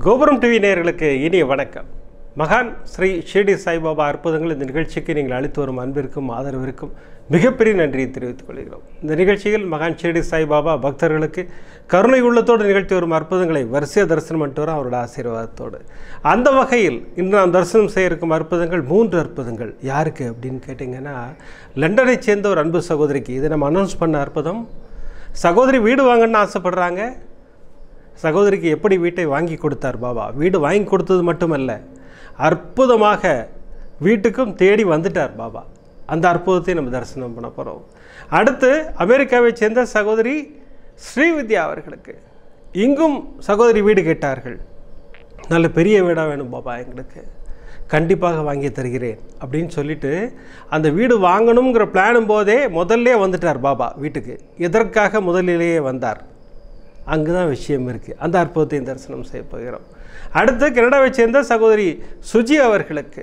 கோபுரம் டிவி நேயர்களுக்கு இனிய வணக்கம். மகான் ஸ்ரீ ஷிரடி சாய்பாபா அற்புதங்கள் இந்த நிகழ்ச்சிக்கு நீங்கள் அளித்து வரும் அன்பிற்கும் ஆதரவிற்கும் மிகப்பெரிய நன்றியை தெரிவித்துக் கொள்கிறோம். இந்த நிகழ்ச்சியில் மகான் ஷிரடி சாய்பாபா பக்தர்களுக்கு கருணை உள்ளத்தோடு நிகழ்த்தி வரும் அற்புதங்களை வரிசையாக தரிசனம் பண்ணிட்டு வரும் அவரோட ஆசீர்வாதத்தோடு. அந்த வகையில் இன்று நாம் தரிசனம் செய்ய இருக்கும் அற்புதங்கள் 3 அற்புதங்கள். யாருக்கு அப்படின்னு கேட்டிங்கன்னா, லண்டனை சேர்ந்த ஒரு அன்பு சகோதரிக்கு. இதை நம்ம அனௌன்ஸ் பண்ண அற்புதம். சகோதரி வீடு வாங்கணும்னு ஆசைப்படுறாங்க. சகோதரிக்கு எப்படி வீட்டை வாங்கி கொடுத்தார் பாபா. வீடு வாங்கி கொடுத்தது மட்டுமல்ல, அற்புதமாக வீட்டுக்கும் தேடி வந்துட்டார் பாபா. அந்த அற்புதத்தை நம்ம தரிசனம் பண்ண போகிறோம். அடுத்து அமெரிக்காவை சேர்ந்த சகோதரி ஸ்ரீவித்யா அவர்களுக்கு இங்கும் சகோதரி வீடு கேட்டார்கள். நல்ல பெரிய வீடாக வேணும் பாபா, எங்களுக்கு கண்டிப்பாக வாங்கி தருகிறேன் அப்படின்னு சொல்லிட்டு அந்த வீடு வாங்கணுங்கிற பிளானும் போதே முதல்லே வந்துட்டார் பாபா வீட்டுக்கு. எதற்காக முதலிலேயே வந்தார், அங்கு தான் விஷயம் இருக்குது. அந்த அற்புதத்தையும் தரிசனம் செய்ய போகிறோம். அடுத்து கனடாவை சேர்ந்த சகோதரி சுஜி அவர்களுக்கு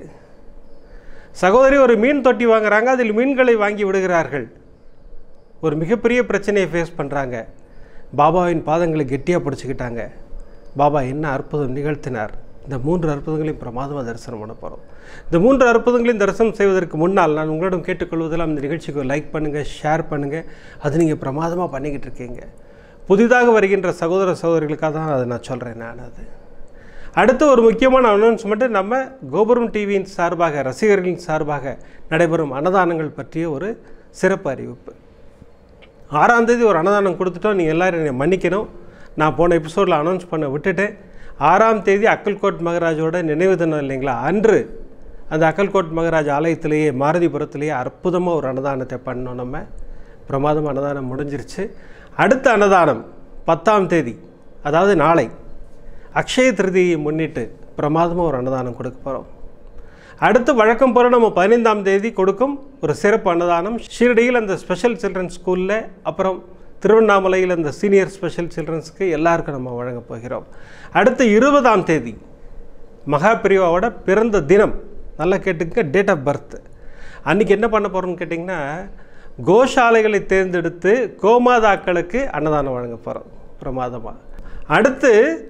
சகோதரி ஒரு மீன் தொட்டி வாங்குறாங்க. அதில் மீன்களை வாங்கி விடுகிறார்கள். ஒரு மிகப்பெரிய பிரச்சனையை ஃபேஸ் பண்ணுறாங்க. பாபாவின் பாதங்களை கெட்டியாக பிடிச்சிக்கிட்டாங்க. பாபா என்ன அற்புதம் நிகழ்த்தினார். இந்த 3 அற்புதங்களையும் பிரமாதமாக தரிசனம் பண்ண போகிறோம். இந்த 3 அற்புதங்களையும் தரிசனம் செய்வதற்கு முன்னால் நான் உங்களிடம் கேட்டுக்கொள்வதெல்லாம் இந்த நிகழ்ச்சிக்கு லைக் பண்ணுங்கள், ஷேர் பண்ணுங்கள். அது நீங்கள் பிரமாதமாக பண்ணிக்கிட்டு இருக்கீங்க. புதிதாக வருகின்ற சகோதர சகோதரிகளுக்காக தான் அதை நான் சொல்கிறேன். அது அடுத்து ஒரு முக்கியமான அனௌன்ஸ்மெண்ட்டு, நம்ம கோபுரம் டிவியின் சார்பாக ரசிகர்களின் சார்பாக நடைபெறும் அன்னதானங்கள் பற்றிய ஒரு சிறப்பு அறிவிப்பு. 6ஆம் தேதி ஒரு அன்னதானம் கொடுத்துட்டோம். நீங்கள் எல்லோரும் என்னை மன்னிக்கணும், நான் போன எபிசோடில் அனௌன்ஸ் பண்ண விட்டுட்டேன். 6ஆம் தேதி அக்கல்கோட் மகராஜோட நினைவு தினம் இல்லைங்களா, அன்று அந்த அக்கல்கோட் மகராஜ் ஆலயத்திலேயே மாரதிபுரத்திலேயே அற்புதமாக ஒரு அன்னதானத்தை பண்ணோம். நம்ம பிரமாதம் அன்னதானம் முடிஞ்சிருச்சு. அடுத்த அன்னதானம் 10ஆம் தேதி, அதாவது நாளை அக்ஷய திருதியை முன்னிட்டு பிரமாதமாக ஒரு அன்னதானம் கொடுக்க போகிறோம். அடுத்து வழக்கம் போல நம்ம 15ஆம் தேதி கொடுக்கும் ஒரு சிறப்பு அன்னதானம் ஷீரடியில் அந்த ஸ்பெஷல் சில்ட்ரன்ஸ் ஸ்கூலில், அப்புறம் திருவண்ணாமலையில் அந்த சீனியர் ஸ்பெஷல் சில்ட்ரன்ஸுக்கு எல்லாருக்கும் நம்ம வழங்க போகிறோம். அடுத்து 20ஆம் தேதி மகா பிரிவாவோட பிறந்த தினம். நல்லா கேட்டுக்க, டேட் ஆஃப் பர்த். அன்றைக்கி என்ன பண்ண போகிறோம்னு கேட்டிங்கன்னா, கோஷாலைகளை தேர்ந்தெடுத்து கோமாதாக்களுக்கு அன்னதானம் வழங்க போகிறோம் பிரமாதமாக. அடுத்து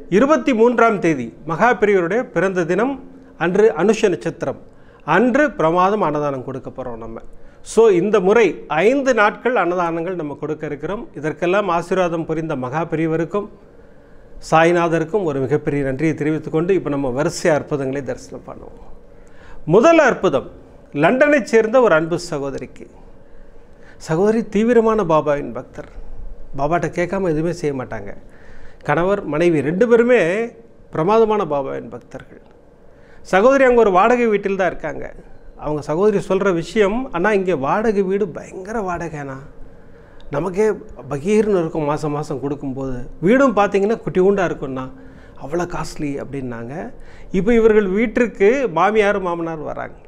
23ஆம் தேதி மகா பிரிவருடைய பிறந்த தினம். அன்று அனுஷ நட்சத்திரம். அன்று பிரமாதம் அன்னதானம் கொடுக்க போகிறோம் நம்ம. ஸோ இந்த முறை 5 நாட்கள் அன்னதானங்கள் நம்ம கொடுக்க இருக்கிறோம். இதற்கெல்லாம் ஆசீர்வாதம் புரிந்த மகா பிரிவருக்கும் சாய்நாதருக்கும் ஒரு மிகப்பெரிய நன்றியை தெரிவித்துக்கொண்டு இப்போ நம்ம வரிசை அற்புதங்களை தரிசனம் பண்ணுவோம். முதல் அற்புதம் லண்டனை சேர்ந்த ஒரு அன்பு சகோதரிக்கு. சகோதரி தீவிரமான பாபாவின் பக்தர். பாபாட்ட கேட்காம எதுவுமே செய்ய மாட்டாங்க. கணவர் மனைவி 2 பேருமே பிரமாதமான பாபாவின் பக்தர்கள். சகோதரி அங்கே ஒரு வாடகை வீட்டில் தான் இருக்காங்க. அவங்க சகோதரி சொல்கிற விஷயம், ஆனால் இங்கே வாடகை வீடு பயங்கர வாடகைண்ணா, நமக்கே பகீர்னு இருக்கும் மாதம் மாதம் கொடுக்கும்போது. வீடும் பார்த்திங்கன்னா குட்டியூண்டாக இருக்கும்ண்ணா, அவ்வளோ காஸ்ட்லி அப்படின்னாங்க. இப்போ இவர்கள் வீட்டிற்கு மாமியார் மாமனார் வராங்க.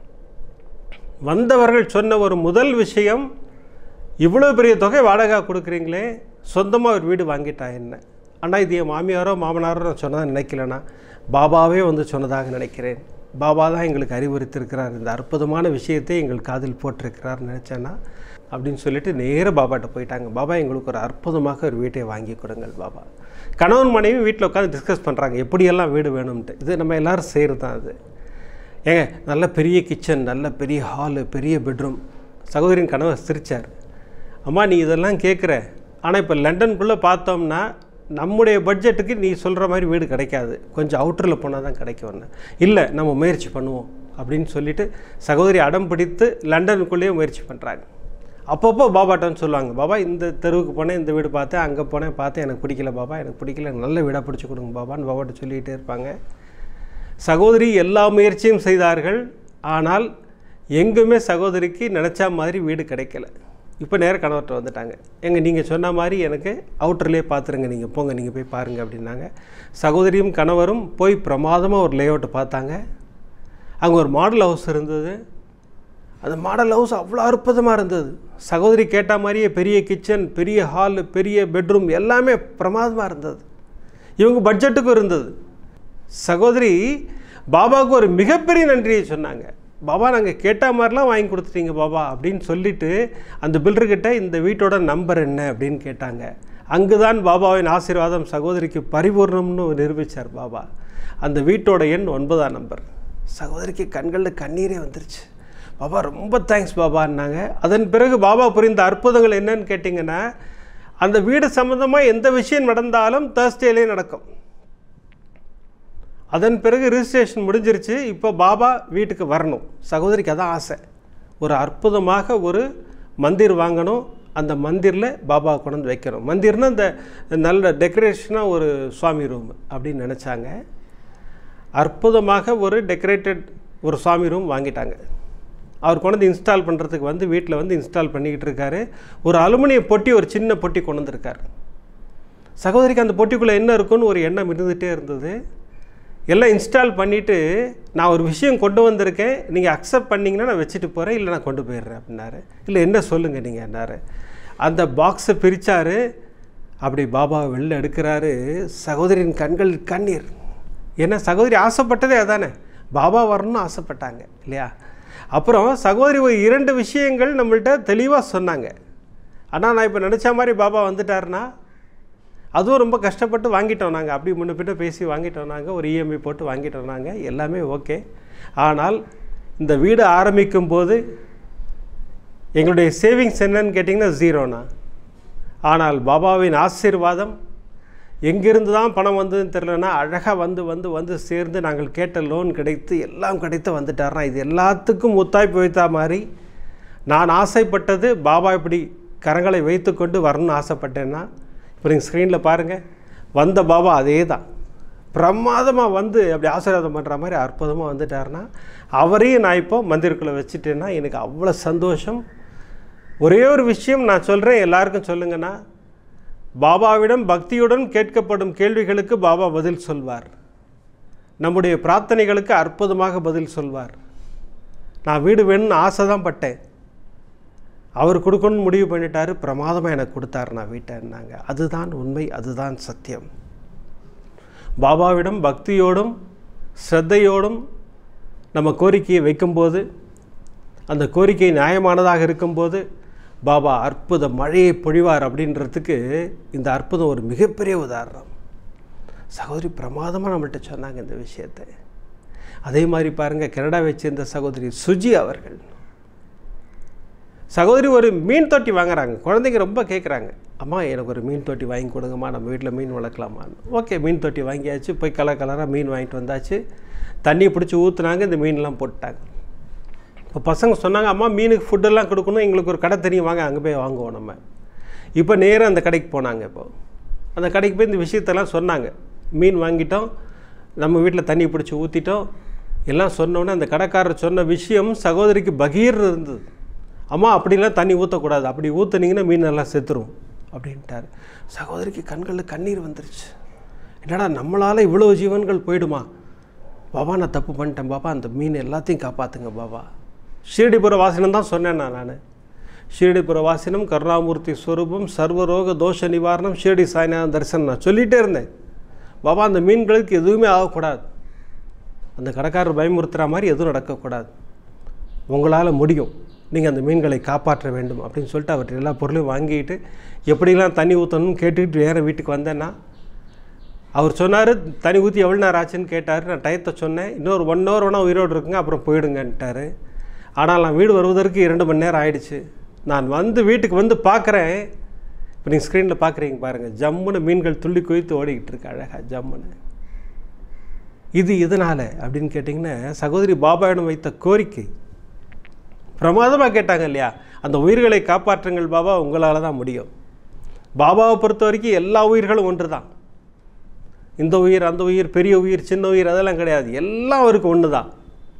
வந்தவர்கள் சொன்ன ஒரு முதல் விஷயம், இவ்வளோ பெரிய தொகை வாடகை கொடுக்குறீங்களே, சொந்தமாக ஒரு வீடு வாங்கிட்டா என்ன? ஆனால் இது என் மாமியாரோ மாமனாரோ நான் சொன்னதாக நினைக்கலண்ணா, பாபாவே வந்து சொன்னதாக நினைக்கிறேன். பாபா தான் எங்களுக்கு அறிவுறுத்திருக்கிறார், இந்த அற்புதமான விஷயத்தை எங்கள் காதில் போட்டிருக்கிறார் நினச்சேன்னா அப்படின்னு சொல்லிட்டு நேராக பாபாட்ட போயிட்டாங்க. பாபா எங்களுக்கு ஒரு அற்புதமாக ஒரு வீட்டை வாங்கி கொடுங்கள் பாபா. கணவன் மனைவி வீட்டில் உட்காந்து டிஸ்கஸ் பண்ணுறாங்க எப்படியெல்லாம் வீடு வேணும்ன்ட்டு. இது நம்ம எல்லோரும் செய்கிறது தான். அது ஏங்க நல்ல பெரிய கிச்சன், நல்ல பெரிய ஹாலு, பெரிய பெட்ரூம். சகோதரின் கணவர் சிரித்தார். அம்மா நீ இதெல்லாம் கேட்குற, ஆனால் இப்போ லண்டனுக்குள்ளே பார்த்தோம்னா நம்முடைய பட்ஜெட்டுக்கு நீ சொல்கிற மாதிரி வீடு கிடைக்காது, கொஞ்சம் அவுட்டரில் போனால் தான் கிடைக்கும்னு. இல்லை நம்ம முயற்சி பண்ணுவோம் அப்படின்னு சொல்லிவிட்டு சகோதரி அடம் பிடித்து லண்டனுக்குள்ளேயே முயற்சி பண்ணுறாங்க. அப்பப்போ பாபாட்டான்னு சொல்லுவாங்க, பாபா இந்த தெருவுக்கு போனேன், இந்த வீடு பார்த்தேன், அங்கே போனேன் பார்த்தேன், எனக்கு பிடிக்கல பாபா, எனக்கு பிடிக்கல, நல்ல வீடாக பிடிச்சி கொடுங்க பாபான்னு பாபாட்ட சொல்லிகிட்டே இருப்பாங்க. சகோதரி எல்லா முயற்சியும் செய்தார்கள். ஆனால் எங்குமே சகோதரிக்கு நினச்சா மாதிரி வீடு கிடைக்கல. இப்போ நேராக கணவர்கிட்ட வந்துட்டாங்க. நீங்கள் சொன்ன மாதிரி எனக்கு அவுட்டர்லேயே பார்த்துருங்க, நீங்கள் போங்க, நீங்கள் போய் பாருங்கள் அப்படின்னாங்க. சகோதரியும் கணவரும் போய் பிரமாதமாக ஒரு லேஅவுட்டை பார்த்தாங்க. அங்கே ஒரு மாடல் ஹவுஸ் இருந்தது. அந்த மாடல் ஹவுஸ் அவ்வளோ அற்புதமாக இருந்தது. சகோதரி கேட்ட மாதிரியே பெரிய கிச்சன், பெரிய ஹாலு, பெரிய பெட்ரூம் எல்லாமே பிரமாதமாக இருந்தது. இவங்க பட்ஜெட்டுக்கும் இருந்தது. சகோதரி பாபாவுக்கு ஒரு மிகப்பெரிய நன்றியை சொன்னாங்க. பாபா நாங்கள் கேட்ட மாதிரிலாம் வாங்கி கொடுத்துட்டீங்க பாபா அப்படின்னு சொல்லிவிட்டு அந்த பில்டர்கிட்ட இந்த வீட்டோட நம்பர் என்ன அப்படின்னு கேட்டாங்க. அங்குதான் பாபாவின் ஆசீர்வாதம் சகோதரிக்கு பரிபூர்ணம்னு நிரூபித்தார் பாபா. அந்த வீட்டோட எண் 9ஆம் நம்பர். சகோதரிக்கு கண்களில் கண்ணீரே வந்துருச்சு. பாபா ரொம்ப தேங்க்ஸ் பாபான்னாங்க. அதன் பிறகு பாபா புரிந்த அற்புதங்கள் என்னன்னு கேட்டிங்கன்னா, அந்த வீடு சம்மந்தமாக எந்த விஷயம் நடந்தாலும் தேர்ஸ்டேலே நடக்கும். அதன் பிறகு ரிஜிஸ்ட்ரேஷன் முடிஞ்சிருச்சு. இப்போ பாபா வீட்டுக்கு வரணும். சகோதரிக்கு அதான் ஆசை. ஒரு அற்புதமாக ஒரு மந்திர் வாங்கணும், அந்த மந்திரில் பாபா கொண்டு வந்து வைக்கணும். மந்திர்னால் இந்த நல்ல டெக்கரேஷனாக ஒரு சுவாமி ரூம் அப்படின்னு நினச்சாங்க. அற்புதமாக ஒரு டெக்கரேட்டட் ஒரு சுவாமி ரூம் வாங்கிட்டாங்க. அவர் கொண்டு வந்து இன்ஸ்டால் பண்ணுறதுக்கு வந்து வீட்டில் வந்து இன்ஸ்டால் பண்ணிக்கிட்டு இருக்காரு. ஒரு அலுமினிய பொட்டி, ஒரு சின்ன பொட்டி கொண்டு வந்திருக்கார். சகோதரிக்கு அந்த பொட்டிக்குள்ளே என்ன இருக்குன்னு ஒரு எண்ணம் இருந்துகிட்டே இருந்தது. எல்லாம் இன்ஸ்டால் பண்ணிவிட்டு, நான் ஒரு விஷயம் கொண்டு வந்திருக்கேன், நீங்கள் அக்செப்ட் பண்ணிங்கன்னா நான் வச்சுட்டு போகிறேன், இல்லை நான் கொண்டு போயிடுறேன் அப்படின்னாரு. இல்லை என்ன சொல்லுங்கள் நீங்கள் என்னாரு. அந்த பாக்ஸை பிரித்தார். அப்படி பாபாவை வெளில எடுக்கிறாரு. சகோதரியின் கண்கள் கண்ணீர். ஏன்னா சகோதரி ஆசைப்பட்டதே அதானே, பாபா வரணும்னு ஆசைப்பட்டாங்க இல்லையா. அப்புறம் சகோதரி ஒரு 2 விஷயங்கள் நம்மள்கிட்ட தெளிவாக சொன்னாங்க. ஆனால் நான் இப்போ நினச்ச மாதிரி பாபா வந்துட்டாருன்னா, அதுவும் ரொம்ப கஷ்டப்பட்டு வாங்கிட்டோம் நாங்கள். அப்படி முன்ன பின்ன பேசி வாங்கிட்டோம் நாங்கள். ஒரு இஎம்ஐ போட்டு வாங்கிட்டோம் நாங்கள். எல்லாமே ஓகே. ஆனால் இந்த வீடு ஆரம்பிக்கும் போது எங்களுடைய சேவிங்ஸ் என்னன்னு கேட்டிங்கன்னா 0ண்ணா. ஆனால் பாபாவின் ஆசீர்வாதம் எங்கிருந்து தான் பணம் வந்ததுன்னு தெரிலனா, அழகாக வந்து சேர்ந்து நாங்கள் கேட்ட லோன் கிடைத்து எல்லாம் கிடைத்து வந்துட்டார்னா, இது எல்லாத்துக்கும் ஒத்தாய்ப்பு வைத்தா மாதிரி நான் ஆசைப்பட்டது பாபா இப்படி கரங்களை வைத்து கொண்டு வரணும்னு ஆசைப்பட்டேன்னா, இப்போ நீங்கள் ஸ்க்ரீனில் பாருங்கள், வந்த பாபா அதே தான் பிரமாதமாக வந்து அப்படி ஆசீர்வாதம் பண்ணுற மாதிரி அற்புதமாக வந்துட்டார்னா, அவரையும் நான் இப்போ மந்திருக்குள்ளே வச்சுட்டேன்னா எனக்கு அவ்வளோ சந்தோஷம். ஒரே ஒரு விஷயம் நான் சொல்கிறேன், எல்லாருக்கும் சொல்லுங்கன்னா, பாபாவிடம் பக்தியுடன் கேட்கப்படும் கேள்விகளுக்கு பாபா பதில் சொல்வார். நம்முடைய பிரார்த்தனைகளுக்கு அற்புதமாக பதில் சொல்வார். நான் வீடு வேணும்னு ஆசை தான் பட்டேன், அவர் கொடுக்கணும்னு முடிவு பண்ணிட்டாரு, பிரமாதமாக எனக்கு கொடுத்தாரு நான் வீட்டைன்னாங்க. அதுதான் உண்மை, அதுதான் சத்தியம். பாபாவிடம் பக்தியோடும் ஸ்ரத்தையோடும் நம்ம கோரிக்கையை வைக்கும்போது, அந்த கோரிக்கை நியாயமானதாக இருக்கும்போது பாபா அற்புத மழையை பொழிவார் அப்படின்றதுக்கு இந்த அற்புதம் ஒரு மிகப்பெரிய உதாரணம். சகோதரி பிரமாதமாக நம்மள்கிட்ட சொன்னாங்க இந்த விஷயத்தை. அதே மாதிரி பாருங்கள், கனடாவை சேர்ந்த சகோதரி சுஜி அவர்கள், சகோதரி ஒரு மீன் தொட்டி வாங்குறாங்க. குழந்தைங்க ரொம்ப கேட்குறாங்க, அம்மா எனக்கு ஒரு மீன் தொட்டி வாங்கி கொடுங்கம்மா, நம்ம வீட்டில் மீன் வளர்க்கலாமான்னு. ஓகே, மீன் தொட்டி வாங்கியாச்சு. போய் கலராக மீன் வாங்கிட்டு வந்தாச்சு. தண்ணி பிடிச்சி ஊற்றுனாங்க, இந்த மீன்லாம் போட்டாங்க. இப்போ பசங்க சொன்னாங்க, அம்மா மீனுக்கு ஃபுட்டெல்லாம் கொடுக்கணும், எங்களுக்கு ஒரு கடை தெரியும், வாங்க அங்கே போய் வாங்குவோம் நம்ம. இப்போ நேராக அந்த கடைக்கு போனாங்க. இப்போது அந்த கடைக்கு போய் இந்த விஷயத்தெல்லாம் சொன்னாங்க. மீன் வாங்கிட்டோம், நம்ம வீட்டில் தண்ணி பிடிச்சி ஊற்றிட்டோம் எல்லாம் சொன்னோன்னே, அந்த கடைக்காரர் சொன்ன விஷயம் சகோதரிக்கு பகீர் இருந்தது. அம்மா அப்படிலாம் தண்ணி ஊற்றக்கூடாது, அப்படி ஊற்றுனீங்கன்னா மீன் நல்லா செத்துரும் அப்படின்ட்டார். சகோதரிக்கு கண்களில் கண்ணீர் வந்துருச்சு. என்னடா நம்மளால் இவ்வளோ ஜீவன்கள் போயிடுமா பாபா, நான் தப்பு பண்ணிட்டேன் பாபா, அந்த மீன் எல்லாத்தையும் காப்பாற்றுங்க பாபா. ஷீரடிபுர வாசனம் தான் சொன்னேன் நான். ஷீரடிபுர வாசனம், கருணாமூர்த்தி ஸ்வரூபம், சர்வரோக தோஷ நிவாரணம், ஷீரடி சாய்நாதன் தரிசனம் நான் சொல்லிகிட்டே இருந்தேன். பாபா அந்த மீன்களுக்கு எதுவுமே ஆகக்கூடாது, அந்த கடைக்காரர் பயமுறுத்துகிற மாதிரி எதுவும் நடக்கக்கூடாது, உங்களால் முடியும், நீங்கள் அந்த மீன்களை காப்பாற்ற வேண்டும் அப்படின்னு சொல்லிட்டு அவர்கிட்ட எல்லா பொருளையும் வாங்கிட்டு எப்படிலாம் தண்ணி ஊற்றணும்னு கேட்டுக்கிட்டு வேறு வீட்டுக்கு வந்தேன்னா, அவர் சொன்னார் தண்ணி ஊற்றி எவ்வளோ நேரம் ஆச்சுன்னு கேட்டார். நான் டயத்தை சொன்னேன், இன்னொரு 1 hour வேணால் உயிரோடு இருக்குங்க, அப்புறம் போயிடுங்கன்ட்டார். ஆனால் நான் வீடு வருவதற்கு 2 மணி நேரம் ஆயிடுச்சு. நான் வந்து வீட்டுக்கு வந்து பார்க்குறேன், இப்போ நீங்கள் ஸ்க்ரீனில் பார்க்குறீங்க பாருங்கள், ஜம்முன்னு மீன்கள் துள்ளி குவித்து ஓடிக்கிட்டு இருக்கு அழகாக ஜம்முன்னு. இது எதனால் அப்படின்னு கேட்டிங்கன்னா, சகோதரி பாபாவிடம் வைத்த கோரிக்கை பிரமாதமாக கேட்டாங்க இல்லையா, அந்த உயிர்களை காப்பாற்றுங்கள் பாபா, உங்களால் தான் முடியும். பாபாவை பொறுத்த வரைக்கும் எல்லா உயிர்களும் ஒன்று தான். இந்த உயிர் அந்த உயிர், பெரிய உயிர் சின்ன உயிர் அதெல்லாம் கிடையாது, எல்லாம் அவருக்கு ஒன்று தான்.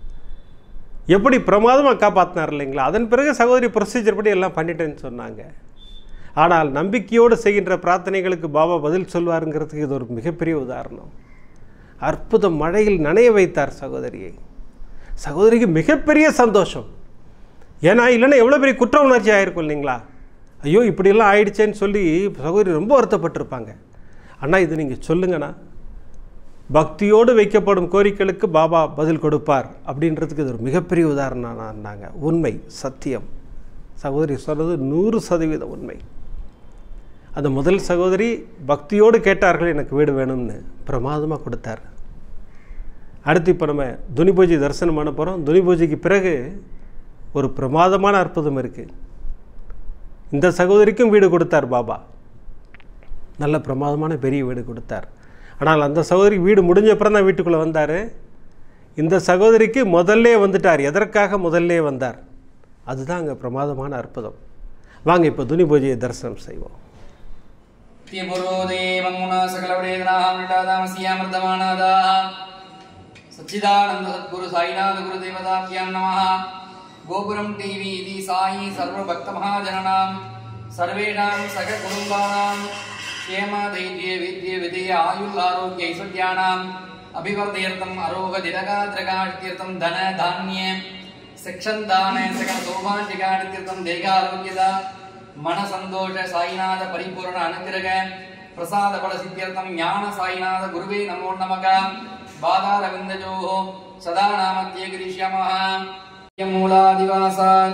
எப்படி பிரமாதமாக காப்பாற்றினார் இல்லைங்களா. அதன் பிறகு சகோதரி ப்ரொசீஜர் படி எல்லாம் பண்ணிட்டேன்னு சொன்னாங்க. ஆனால் நம்பிக்கையோடு செய்கின்ற பிரார்த்தனைகளுக்கு பாபா பதில் சொல்வாருங்கிறதுக்கு இது ஒரு மிகப்பெரிய உதாரணம். அற்புத மழையில் நனைய வைத்தார் சகோதரியை. சகோதரிக்கு மிகப்பெரிய சந்தோஷம். ஏன்னா இல்லைன்னா எவ்வளோ பெரிய குற்ற உணர்ச்சி ஆகிருக்கும் இல்லைங்களா. ஐயோ இப்படியெல்லாம் ஆயிடுச்சேன்னு சொல்லி சகோதரி ரொம்ப வருத்தப்பட்டிருப்பாங்க. அண்ணா இது நீங்கள் சொல்லுங்கண்ணா, பக்தியோடு வைக்கப்படும் கோரிக்கைகளுக்கு பாபா பதில் கொடுப்பார் அப்படின்றதுக்கு இது ஒரு மிகப்பெரிய உதாரணம்னாங்க. உண்மை, சத்தியம். சகோதரி சொன்னது 100% உண்மை. அந்த முதல் சகோதரி பக்தியோடு கேட்டார்கள் எனக்கு வீடு வேணும்னு, பிரமாதமாக கொடுத்தார். அடுத்து இப்போ நம்ம துனி பூஜை தரிசனம் பண்ண போகிறோம். துனி பூஜைக்கு பிறகு ஒரு பிரமாதமான அற்புதம் இருக்குது. இந்த சகோதரிக்கும் வீடு கொடுத்தார் பாபா, நல்ல பிரமாதமான பெரிய வீடு கொடுத்தார். ஆனால் அந்த சகோதரிக்கு வீடு முடிஞ்ச அப்புறம் தான் வீட்டுக்குள்ளே வந்தார். இந்த சகோதரிக்கு முதல்லே வந்துட்டார். எதற்காக முதல்லே வந்தார்? அதுதான் அங்கே பிரமாதமான அற்புதம். வாங்க இப்போ துனி பூஜையை தரிசனம் செய்வோம். सच्चिदानंद सद्गुरु साईनाथ गुरुदेवताभ्यां नमः. गोपुरम टीवी इति साई सर्व भक्त महाजनानां सर्वेषां सह कुटुंबानां क्षेम धैर्य विद्य विजय आयुः आरोग्य ऐश्वर्याणां अभिवर्धयर्थं अरोग दिरगात्रगाष्ट्यर्थं धन धान्य शिक्षण दान सकल सौभाग्यगाष्ट्यर्थं देहारोग्यदा मन संतोष साईनाथ परिपूर्ण अनुग्रह प्रसाद फल सिद्ध्यर्थं ज्ञान साईनाथ गुरुवे नमो नमः. बाधारविन्दजोः सदा नामत्ये गिरिष्यामः. मूलादिवासात्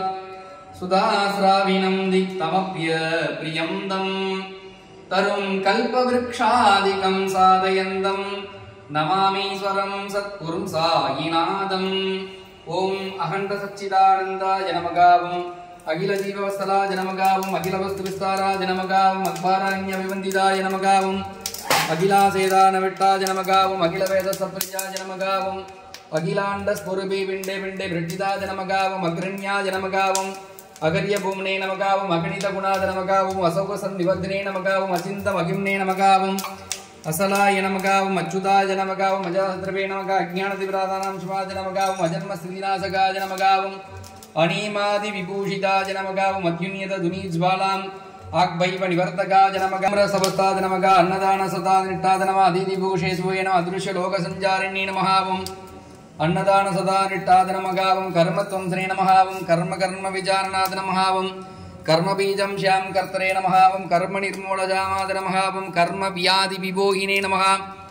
सुधास्राविनं दिक्तमप्य प्रियं दं तरुं कल्पवृक्षादिकं साधयन्तं नमामीश्वरं सत्कुरुं सायिनाथम्. ॐ अखण्ड सच्चिदानन्दाय नमः. अखिल जीववत्सलाय नमः. अखिल वस्तुविस्ताराय नमः. अखबाराण्यभिवन्दिताय नमः. अखिलासेदान विट्टाय नमः. अखिल वेद सप्रियाय नमः. अखिलांड स्फुरभि पिंडे पिंडे भृजिताय नमः. अग्रण्याय नमः. अगर्य भूमने नमः. अगणित गुणाय नमः. असौक संनिवद्ने नमः. अचिंत महिम्ने नमः. असलाय नमः. अच्युताय नमः. मजाद्रवे नमः. अज्ञान दिव्रादानां शुभाय नमः. अजन्म स्त्रीनाशकाय नमः. अनीमादि विभूषिताय नमः. मध्युन्यत दुनीज्वालां आग्भैव निवर्तकाय नमः. समस्ताय नमः. अन्नदान सदा निष्ठाय नमः. अदितिभूषे सूये नमः. अदृश्य लोक संचारिण्ये नमः. अन्नदान सदा निष्ठाय नमः. कर्मत्वंसने नमः. कर्म कर्म विचारणाय नमः. कर्म बीजं श्याम कर्तरे नमः. कर्म निर्मूलजामाय नमः. कर्म व्याधि विभोहिने नमः.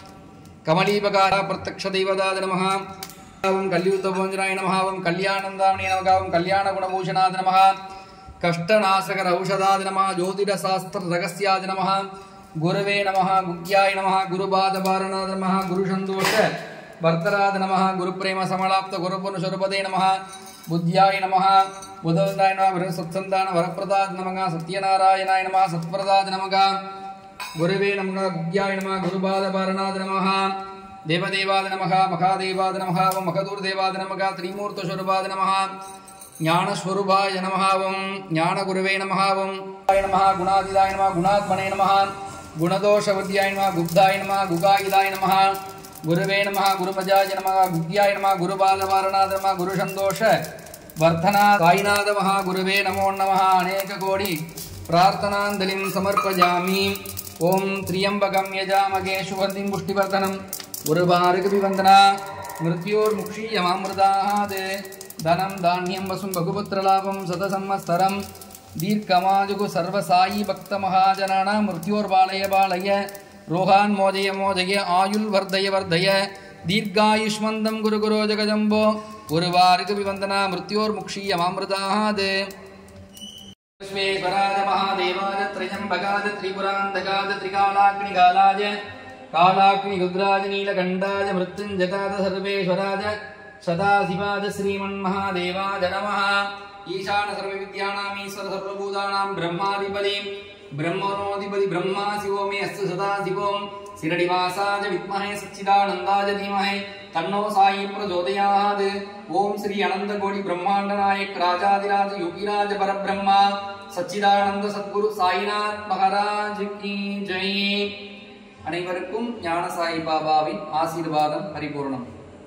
कमलीपकार प्रत्यक्ष देवताय नमः. कल्युतभोजनाय नमः. कल्याणंदामणे नमः. कल्याण गुणभूषणाय नमः. कष्टनाशकर औषधाय नमः. ज्योतिषशास्त्र रहस्याय नमः. गुरवे नमः. गुह्याय नमः. गुरुपादपारणाय नमः. गुरुसंतोष वर्तराय नमः. गुरुप्रेम समलाप्त गुरुपुरुषरूपदे नमः. बुद्ध्याय नमः. बुधवताय नमः. बृहस्पत्सन्तान वरप्रदाय नमः. सत्यनारायणाय नमः. सत्प्रदाय नमः. गुरवे नमः. गुह्याय नमः. गुरुपादपारणाय नमः. देवदेवाय नमः. महादेवाय नमः. मखदूर्देवाय नमः. त्रिमूर्तस्वरूपाय नमः. ज्ञानस्वरूपाय नमः. ज्ञानगुरवे नमः. नमः. गुणादिदाय नमः. गुणात्मने नमः. गुणदोषवद्याय नमः. गुब्धाय नमः. गुगायुधाय नमः. गुरवे नमः. गुरुपजाय नमः. गुह्याय नमः. गुरुपादपारणाय नमः. गुरुसंतोष वर्धना साईनाथ महा गुरुवे नमो नमः. अनेक कोटि प्रार्थनांजलिं समर्पयामि. ओम त्र्यंबकं यजामहे सुगंधिं पुष्टिवर्धनं गुरुभार्गविवन्दना मृत्योर्मुक्षीयमामृतात् धनं धान्यं वसुं बहुपुत्रलाभं शतसंवत्सरं दीर्घमायुः सर्वसायी भक्तमहाजनानां मृत्योर्बालय बालय रोहान् मोदय मोदय आयुर्वर्धय वर्धय दीर्घायुष्मन्दं गुरुगुरो जगजम्बो गुरुवार्गविवन्दना मृत्योर्मुक्षीयमामृतात्. विश्वेश्वराय महादेवाय त्र्यंबकाय त्रिपुरान्तकाय त्रिकालाग्निकालाय कालाग्निरुद्राय नीलकण्ठाय मृत्युञ्जयाय सर्वेश्वराय सदाशिवाय श्रीमन्महादेवाय नमः. ईशान सर्वविद्यानां ईश्वर सर्वभूतानां ब्रह्माधिपति ब्रह्मणोऽधिपति ब्रह्मा शिवो मे अस्तु सदाशिवो शिरडिवासाय विद्महे सच्चिदानन्दाय धीमहि तन्नो साई प्रचोदयात्. ओम श्री अनंत कोटि ब्रह्मांड नायक राजाधिराज योगीराज परब्रह्मा सच्चिदानंद सद्गुरु साईनाथ महाराज की जय. அனைவருக்கும் ஞான சாய் பாபாவின் ஆசீர்வாதம் பரிபூர்ணம்.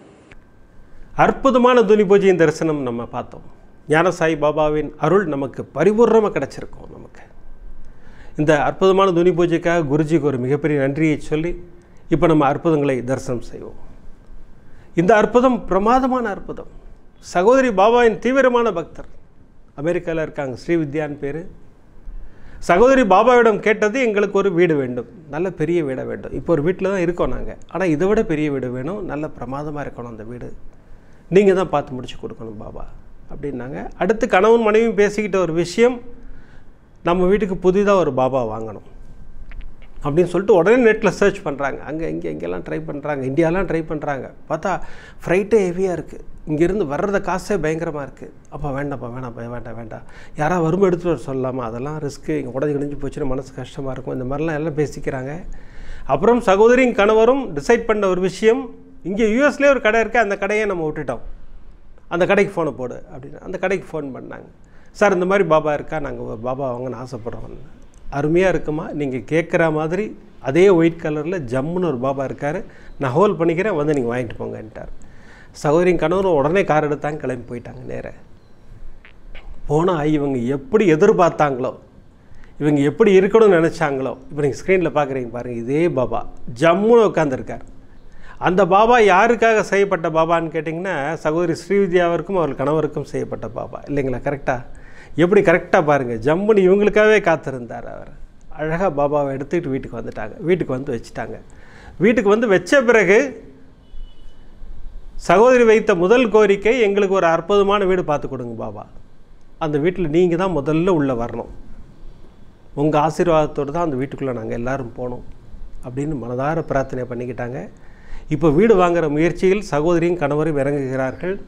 அற்புதமான துனி பூஜையின் தரிசனம் நம்ம பார்த்தோம். ஞான சாய் பாபாவின் அருள் நமக்கு பரிபூர்ணமாக கிடச்சிருக்கும். நமக்கு இந்த அற்புதமான துனி பூஜைக்காக குருஜிக்கு ஒரு மிகப்பெரிய நன்றியை சொல்லி இப்போ நம்ம அற்புதங்களை தரிசனம் செய்வோம். இந்த அற்புதம் பிரமாதமான அற்புதம். சகோதரி பாபாவின் தீவிரமான பக்தர், அமெரிக்காவில் இருக்காங்க, ஸ்ரீவித்யான்னு பேர். சகோதரி பாபாவிடம் கேட்டது, எங்களுக்கு ஒரு வீடு வேண்டும், நல்ல பெரிய வீடை வேண்டும். இப்போ ஒரு வீட்டில் தான் இருக்கோம் நாங்கள், ஆனால் இதை விட பெரிய வீடு வேணும், நல்ல பிரமாதமாக இருக்கணும் அந்த வீடு, நீங்கள் தான் பார்த்து முடிச்சு கொடுக்கணும் பாபா அப்படின்னாங்க. அடுத்து கணவன் மனைவியும் பேசிக்கிட்ட ஒரு விஷயம், நம்ம வீட்டுக்கு புதிதாக ஒரு பாபா வாங்கணும். அப்படின்னு சொல்லிட்டு உடனே நெட்டில் சர்ச் பண்ணுறாங்க. அங்கே இங்கெல்லாம் ட்ரை பண்ணுறாங்க, இந்தியாலாம் ட்ரை பண்ணுறாங்க. பார்த்தா ஃப்ரைட்டே ஹெவியாக இருக்குது, இங்கேருந்து வர்றத காசே பயங்கரமாக இருக்குது. அப்போ வேண்டாம், யாராவது வரும்போது எடுத்துகிட்டு வர சொல்லலாமா, அதெல்லாம் ரிஸ்க்கு, இங்கே உடஞ்சி போச்சுன்னா மனசு கஷ்டமாக இருக்கும், இந்த மாதிரிலாம் எல்லாம் பேசிக்கிறாங்க. அப்புறம் சகோதரியும் கணவரும் டிசைட் பண்ண ஒரு விஷயம், இங்கே யூஎஸ்லேயே ஒரு கடை இருக்குது, அந்த கடையை நம்ம விட்டுட்டோம், அந்த கடைக்கு ஃபோனை போடு அப்படின்னு. அந்த கடைக்கு ஃபோன் பண்ணாங்க. சார் இந்த மாதிரி பாபா இருக்கா, நாங்கள் ஒரு பாபா வாங்கன்னு ஆசைப்படுறோம். அருமையாக இருக்குமா, நீங்கள் கேட்குற மாதிரி அதே ஒயிட் கலரில் ஜம்முன்னு ஒரு பாபா இருக்கார், நான் ஹோல் பண்ணிக்கிறேன், வந்து நீங்கள் வாங்கிட்டு போங்கன்ட்டார். சகோதரியின் கணவரும் உடனே கார் எடுத்தாங்க, கிளம்பி போயிட்டாங்க. நேராக போனால் இவங்க எப்படி எதிர்பார்த்தாங்களோ, இவங்க எப்படி இருக்கணும்னு நினச்சாங்களோ, இப்போ நீங்கள் ஸ்க்ரீனில் பார்க்குறீங்க பாருங்கள், இதே பாபா ஜம்முன்னு உட்காந்துருக்கார். அந்த பாபா யாருக்காக செய்யப்பட்ட பாபான்னு கேட்டிங்கன்னா, சகோதரி ஸ்ரீவித்யாவிற்கும் அவர்கள் கணவருக்கும் செய்யப்பட்ட பாபா இல்லைங்களா? கரெக்டாக எப்படி கரெக்டாக பாருங்கள், ஜம்முன்னு இவங்களுக்காகவே காத்திருந்தார். அவர் அழகாக பாபாவை எடுத்துக்கிட்டு வீட்டுக்கு வந்துட்டாங்க. வீட்டுக்கு வந்து வச்சுட்டாங்க. வீட்டுக்கு வந்து வச்ச பிறகு சகோதரி வைத்த முதல் கோரிக்கை, எங்களுக்கு ஒரு அற்புதமான வீடு பார்த்து கொடுங்க பாபா, அந்த வீட்டில் நீங்கள் தான் முதல்ல உள்ளே வரணும், உங்கள் ஆசீர்வாதத்தோடு தான் அந்த வீட்டுக்குள்ளே நாங்கள் எல்லோரும் போகணும் அப்படின்னு மனதார பிரார்த்தனை பண்ணிக்கிட்டாங்க. இப்போ வீடு வாங்குகிற முயற்சியில் சகோதரியும் கணவரும் இறங்குகிறார்கள்.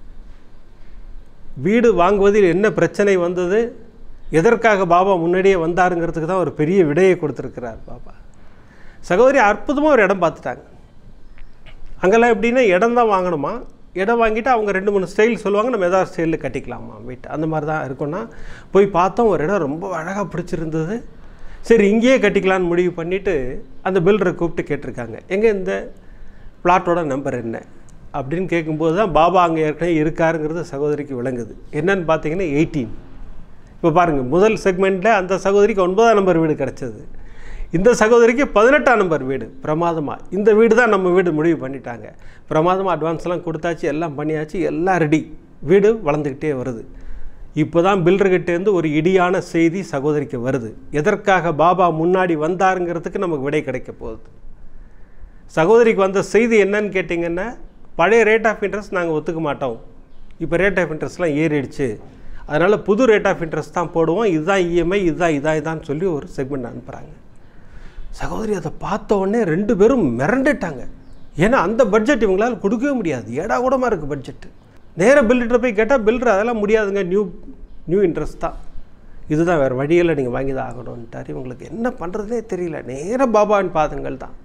வீடு வாங்குவதில் என்ன பிரச்சனை வந்தது, எதற்காக பாபா முன்னாடியே வந்தாருங்கிறதுக்கு தான் ஒரு பெரிய விடையை கொடுத்துருக்கிறார் பாபா. சகோதரி அற்புதமாக ஒரு இடம் பார்த்துட்டாங்க. அங்கெல்லாம் எப்படின்னா இடம் தான் வாங்கணுமா, இடம் வாங்கிட்டு அவங்க 2-3 ஸ்டைல் சொல்லுவாங்க, நம்ம ஏதாவது ஸ்டைலில் கட்டிக்கலாமா வீட்டு, அந்த மாதிரி தான் இருக்குன்னா போய் பார்த்தோம். ஒரு இடம் ரொம்ப அழகாக பிடிச்சிருந்தது. சரி இங்கேயே கட்டிக்கலான்னு முடிவு பண்ணிவிட்டு அந்த பில்டரை கூப்பிட்டு கேட்டிருக்காங்க, எங்கே இந்த பிளாட்டோட நம்பர் என்ன அப்படின்னு கேட்கும்போது தான் பாபா அங்கே ஏற்கனவே இருக்காருங்கிறது சகோதரிக்கு விளங்குது. என்னன்னு பார்த்தீங்கன்னா 18. இப்போ பாருங்கள், முதல் செக்மெண்ட்டில் அந்த சகோதரிக்கு 9ஆம் நம்பர் வீடு கிடச்சது, இந்த சகோதரிக்கு 18ஆம் நம்பர் வீடு. பிரமாதமாக இந்த வீடு தான் நம்ம வீடு முடிவு பண்ணிட்டாங்க. பிரமாதமாக அட்வான்ஸ்லாம் கொடுத்தாச்சு, எல்லாம் பண்ணியாச்சு, எல்லாம் ரெடி. வீடு வளர்ந்துக்கிட்டே வருது. இப்போ தான் பில்டர்கிட்டேருந்து ஒரு இடியான செய்தி சகோதரிக்கு வருது. எதற்காக பாபா முன்னாடி வந்தாருங்கிறதுக்கு நமக்கு விடை கிடைக்க போகுது. சகோதரிக்கு வந்த செய்தி என்னன்னு கேட்டிங்கன்னா, பழைய ரேட் ஆஃப் இன்ட்ரெஸ்ட் நாங்கள் ஒத்துக்க மாட்டோம், இப்போ ரேட் ஆஃப் இன்ட்ரெஸ்ட்லாம் ஏறிடுச்சு, அதனால் புது ரேட் ஆஃப் இன்ட்ரெஸ்ட் தான் போடுவோம், இதுதான் இஎம்ஐ, இதான் சொல்லி ஒரு செக்மெண்ட் அனுப்புகிறாங்க. சகோதரி அதை பார்த்த உடனே 2 பேரும் மிரண்டுட்டாங்க. ஏன்னா அந்த பட்ஜெட் இவங்களால் கொடுக்கவே முடியாது, ஏடா கூடமாக இருக்குது பட்ஜெட்டு. நேராக பில்டர்கிட்ட போய் கேட்டால் பில்டர் அதெல்லாம் முடியாதுங்க, நியூ இன்ட்ரெஸ்ட் தான், இதுதான் வேறு வழியில் நீங்கள் வாங்கி தான் ஆகணும்ட்டார். இவங்களுக்கு என்ன பண்ணுறதுனே தெரியல. நேராக பாபாவின் பாதங்கள் தான்.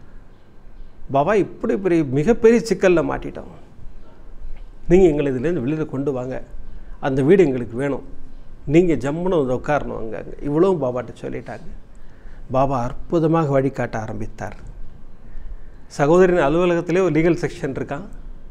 பாபா இப்படி பெரிய மிகப்பெரிய சிக்கலில் மாட்டிட்டோம், நீங்கள் எங்களை இதுலேருந்து வெளியில் கொண்டு வாங்க, அந்த வீடு எங்களுக்கு வேணும், நீங்கள் ஜம்முன்னு வந்து உட்காரணும் அங்கே. இவ்வளவும் பாபாட்ட சொல்லிட்டாங்க. பாபா அற்புதமாக வழிகாட்ட ஆரம்பித்தார். சகோதரின் அலுவலகத்திலே ஒரு லீகல் செக்ஷன் இருக்கான்.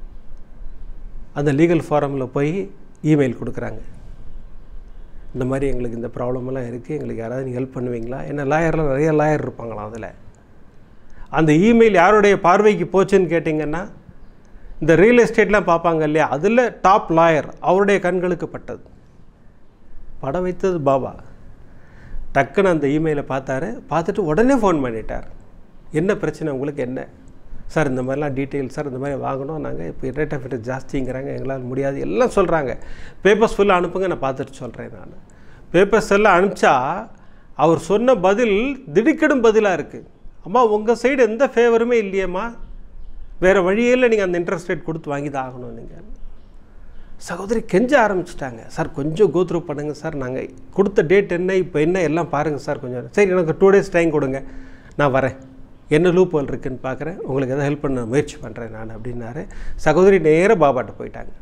அந்த லீகல் ஃபாரமில் போய் இமெயில் கொடுக்குறாங்க, இந்த மாதிரி எங்களுக்கு இந்த ப்ராப்ளமெல்லாம் இருக்குது, எங்களுக்கு யாராவது நீங்கள் ஹெல்ப் பண்ணுவீங்களா? ஏன்னா லாயர்லாம் நிறைய லாயர் இருப்பாங்களாம். அதில் அந்த இமெயில் யாருடைய பார்வைக்கு போச்சுன்னு கேட்டிங்கன்னா, இந்த ரியல் எஸ்டேட்லாம் பார்ப்பாங்க இல்லையா, அதில் டாப் லாயர் அவருடைய கண்களுக்கு பட்டது. படம் வைத்தது பாபா. டக்குன்னு அந்த இமெயிலை பார்த்தாரு. பார்த்துட்டு உடனே ஃபோன் பண்ணிட்டார். என்ன பிரச்சனை உங்களுக்கு, என்ன சார் இந்த மாதிரிலாம் டீட்டெயில் சார், இந்த மாதிரி வாங்கணும், நாங்கள் இப்போ ரேட் ஆஃப் இன்ட்ரெஸ்ட் ஜாஸ்திங்கிறாங்க, எங்களால் முடியாது, எல்லாம் சொல்கிறாங்க. பேப்பர்ஸ் ஃபுல்லாக அனுப்புங்க, நான் பார்த்துட்டு சொல்கிறேன். நான் பேப்பர்ஸ் எல்லாம் அனுப்பிச்சா அவர் சொன்ன பதில் திடுக்கிடும் பதிலாக இருக்குது. அம்மா உங்கள் சைடு எந்த ஃபேவருமே இல்லையம்மா, வேறு வழியில் நீங்கள் அந்த இன்ட்ரெஸ்ட் ரேட் கொடுத்து வாங்கி தான் ஆகணும். நீங்கள் சகோதரி கெஞ்ச ஆரம்பிச்சிட்டாங்க. சார் கொஞ்சம் கோத்ரூ பண்ணுங்கள் சார், நாங்கள் கொடுத்த டேட் என்ன, இப்போ என்ன எல்லாம் பாருங்கள் சார் கொஞ்சம். சரி எனக்கு 2 days டைம் கொடுங்க, நான் வரேன், என்ன லூப் ஹோல் இருக்குதுன்னு பார்க்குறேன், உங்களுக்கு எதாவது ஹெல்ப் பண்ண முயற்சி பண்ணுறேன் நான் அப்படின்னாரு. சகோதரி நேராக பாபாட்ட போயிட்டாங்க.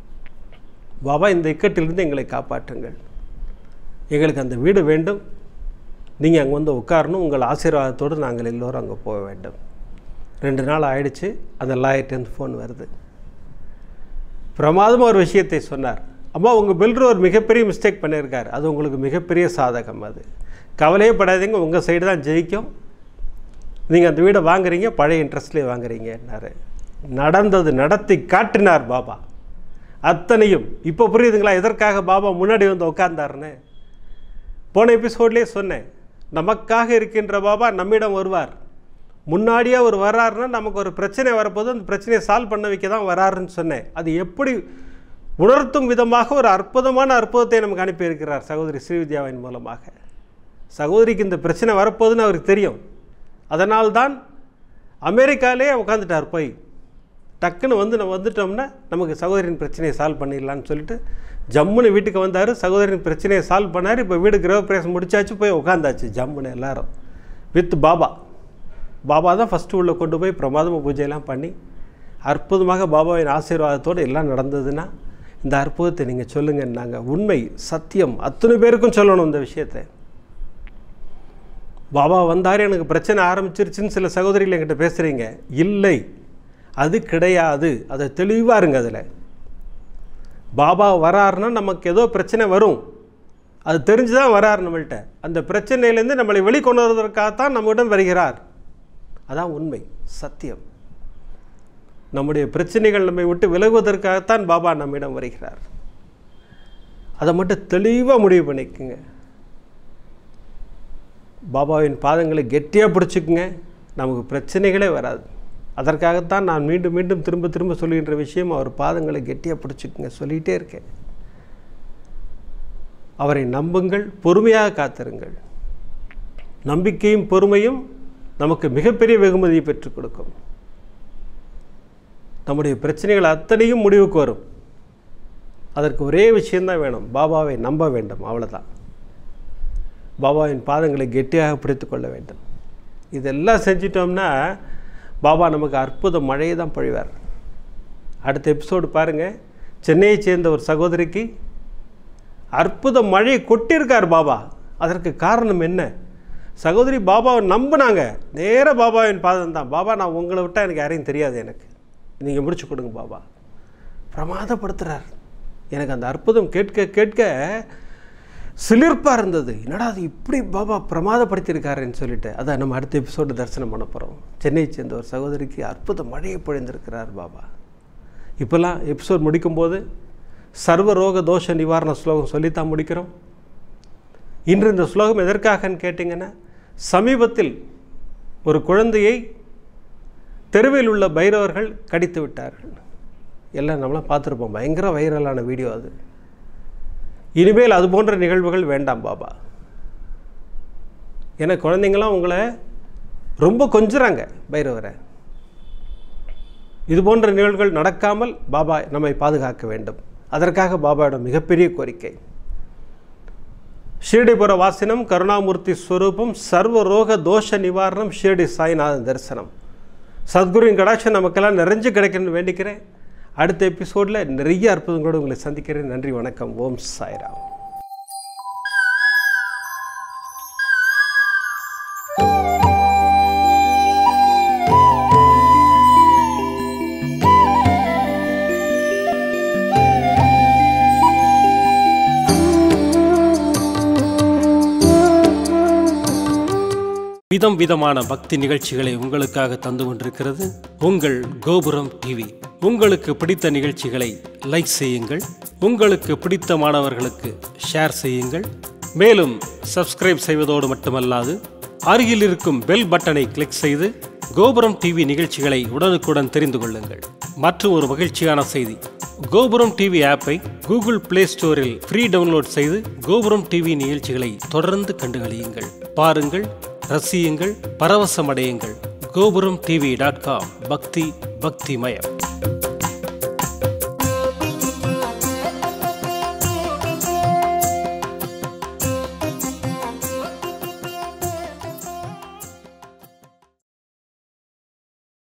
பாபா இந்த இக்கட்டிலிருந்து எங்களை காப்பாற்றுங்கள், எங்களுக்கு அந்த வீடு வேண்டும், நீங்கள் அங்கே வந்து உட்காரணும், உங்கள் ஆசீர்வாதத்தோடு நாங்கள் எல்லோரும் அங்கே போக வேண்டும். 2 நாள் ஆயிடுச்சு. அந்த லாயர்ட்டேருந்து ஃபோன் வருது. பிரமாதமாக ஒரு விஷயத்தை சொன்னார். அம்மா உங்கள் பில்டர் ஒரு மிகப்பெரிய மிஸ்டேக் பண்ணியிருக்கார், அது உங்களுக்கு மிகப்பெரிய சாதகம், அது கவலையே படாதீங்க, உங்கள் சைடு தான் ஜெயிக்கும், நீங்கள் அந்த வீடை வாங்குறீங்க, பழைய இன்ட்ரெஸ்ட்லேயே வாங்குறீங்கன்னாரு. நடந்தது நடத்தி காட்டினார் பாபா அத்தனையும். இப்போ புரியுதுங்களா எதற்காக பாபா முன்னாடி வந்து உட்கார்ந்தாருன்னு? போன எபிசோட்லேயே சொன்னேன், நமக்காக இருக்கின்ற பாபா நம்மிடம் வருவார். முன்னாடியே அவர் வர்றாருன்னா நமக்கு ஒரு பிரச்சனை வரப்போது, அந்த பிரச்சனையை சால்வ் பண்ண வைக்க தான் வராருன்னு சொன்னேன். அது எப்படி உணர்த்தும் விதமாக ஒரு அற்புதத்தை நமக்கு அனுப்பியிருக்கிறார் சகோதரி ஸ்ரீவித்யாவின் மூலமாக. சகோதரிக்கு இந்த பிரச்சனை வரப்போகுதுன்னு அவருக்கு தெரியும். அதனால்தான் அமெரிக்காவிலே உட்காந்துட்டார் போய். டக்குன்னு நம்ம வந்துட்டோம்னா நமக்கு சகோதரின் பிரச்சனையை சால்வ் பண்ணிடலான்னு சொல்லிட்டு ஜம்முன்னு வீட்டுக்கு வந்தார். சகோதரின் பிரச்சனையை சால்வ் பண்ணார். இப்போ வீடு கிரகப்பிரவேசம் முடிச்சாச்சு, போய் உட்காந்தாச்சு ஜம்முன்னு எல்லாரும் வித் பாபா தான் ஃபஸ்ட்டு உள்ளே கொண்டு போய் பிரமாதமாக பூஜையெல்லாம் பண்ணி அற்புதமாக பாபாவின் ஆசீர்வாதத்தோடு எல்லாம் நடந்ததுன்னா இந்த அற்புதத்தை நீங்கள் சொல்லுங்கன்னாங்க. உண்மை சத்தியம் அத்தனை பேருக்கும் சொல்லணும் இந்த விஷயத்தை. பாபா வந்தார், எனக்கு பிரச்சனை ஆரம்பிச்சிருச்சுன்னு சில சகோதரிகள் என்கிட்ட பேசுகிறீங்க. இல்லை, அது கிடையாது. அதை தெளிவாக இருங்க. அதில் பாபா வராருன்னா நமக்கு ஏதோ பிரச்சனை வரும், அது தெரிஞ்சு தான் வரார் நம்மள்கிட்ட. அந்த பிரச்சனையிலேருந்து நம்மளை வெளிக்கொண்டு வருவதற்காகத்தான் நம்மிடம் வருகிறார். அதான் உண்மை சத்தியம். நம்முடைய பிரச்சனைகள் நம்மை விட்டு விலகுவதற்காகத்தான் பாபா நம்மிடம் வருகிறார். அதை மட்டும் தெளிவாக முடிவு பண்ணிக்கோங்க. பாபாவின் பாதங்களை கெட்டியாக பிடிச்சிக்குங்க, நமக்கு பிரச்சனைகளே வராது. அதற்காகத்தான் நான் மீண்டும் மீண்டும் திரும்ப சொல்லுகின்ற விஷயம், அவர் பாதங்களை கெட்டியாக பிடிச்சிக்குங்க சொல்லிகிட்டே இருக்கேன். அவரை நம்புங்கள், பொறுமையாக காத்திருங்கள். நம்பிக்கையும் பொறுமையும் நமக்கு மிகப்பெரிய வெகுமதியை பெற்றுக் கொடுக்கும். நம்முடைய பிரச்சனைகள் அத்தனையும் முடிவுக்கு வரும். அதற்கு ஒரே விஷயந்தான் வேணும், பாபாவை நம்ப வேண்டும், அவ்வளோதான். பாபாவின் பாதங்களை கெட்டியாக பிடித்து கொள்ள வேண்டும். இதெல்லாம் செஞ்சிட்டோம்னா பாபா நமக்கு அற்புத மழையை தான் பொழிவார். அடுத்த எபிசோடு பாருங்கள், சென்னையை சேர்ந்த ஒரு சகோதரிக்கு அற்புத மழையை கொட்டியிருக்கார் பாபா. அதற்கு காரணம் என்ன? சகோதரி பாபாவை நம்பினாங்க. நேராக பாபாவின் பாதம் தான். பாபா, நான் உங்களை விட்டால் எனக்கு யாரையும் தெரியாது, எனக்கு நீங்கள் முடிச்சு கொடுங்க. பாபா பிரமாதப்படுத்துகிறார். எனக்கு அந்த அற்புதம் கேட்க கேட்க சிலிர்ப்பாக இருந்தது. என்னடா அது இப்படி பாபா பிரமாதப்படுத்தியிருக்காருன்னு சொல்லிட்டு, அதை நம்ம அடுத்த எபிசோடு தரிசனம் பண்ண போகிறோம். சென்னையை சேர்ந்த ஒரு சகோதரிக்கு அற்புத மழையை பொழிந்திருக்கிறார் பாபா. இப்போல்லாம் எபிசோட் முடிக்கும்போது சர்வ ரோக தோஷ நிவாரண ஸ்லோகம் சொல்லித்தான் முடிக்கிறோம். இன்று இந்த ஸ்லோகம் எதற்காகன்னு கேட்டிங்கன்னா, சமீபத்தில் ஒரு குழந்தையை தெருவில் உள்ள பைரவர்கள் கடித்து விட்டார்கள். எல்லாம் நம்மளாம் பார்த்துருப்போம், பயங்கர வைரலான வீடியோ அது. இனிமேல் அது போன்ற நிகழ்வுகள் வேண்டாம் பாபா. ஏன்னா குழந்தைங்களாம் உங்களை ரொம்ப கொஞ்சுறாங்க பைரவரை. இது போன்ற நிகழ்வுகள் நடக்காமல் பாபா நம்மை பாதுகாக்க வேண்டும். அதற்காக பாபாவிடம் மிகப்பெரிய கோரிக்கை. ஷீரடிபுர வாசினம் கருணாமூர்த்தி ஸ்வரூபம் சர்வ ரோக தோஷ நிவாரணம் ஷீரடி சாய்நாதன் தரிசனம். சத்குருவின் கடாட்சம் நமக்கெல்லாம் நிறைஞ்சு கிடைக்கணும்னு வேண்டிக்கிறேன். அடுத்த எபிசோடில் நிறைய அற்புதங்களோடு உங்களை சந்திக்கிறேன். நன்றி, வணக்கம். ஓம் சாய்ராம். விதம் விதமான பக்தி நிகழ்ச்சிகளை உங்களுக்காக தந்து கொண்டிருக்கிறது உங்கள் கோபுரம் டிவி. உங்களுக்கு பிடித்த நிகழ்ச்சிகளை லைக் செய்யுங்கள், உங்களுக்கு பிடித்த மாணவர்களுக்கு ஷேர் செய்யுங்கள். மேலும் சப்ஸ்கிரைப் செய்வதோடு மட்டுமல்லாது அருகில் இருக்கும் பெல் பட்டனை கிளிக் செய்து கோபுரம் டிவி நிகழ்ச்சிகளை உடனுக்குடன் தெரிந்து கொள்ளுங்கள். மற்றும் ஒரு மகிழ்ச்சியான செய்தி, கோபுரம் டிவி ஆப்பை கூகுள் பிளே ஸ்டோரில் ஃப்ரீ டவுன்லோட் செய்து கோபுரம் டிவி நிகழ்ச்சிகளை தொடர்ந்து கண்டுகளியுங்கள். பாருங்கள், ரசியுங்கள், பரவசமடையுங்கள். gopuramtv.com. பக்தி பக்திமயம்.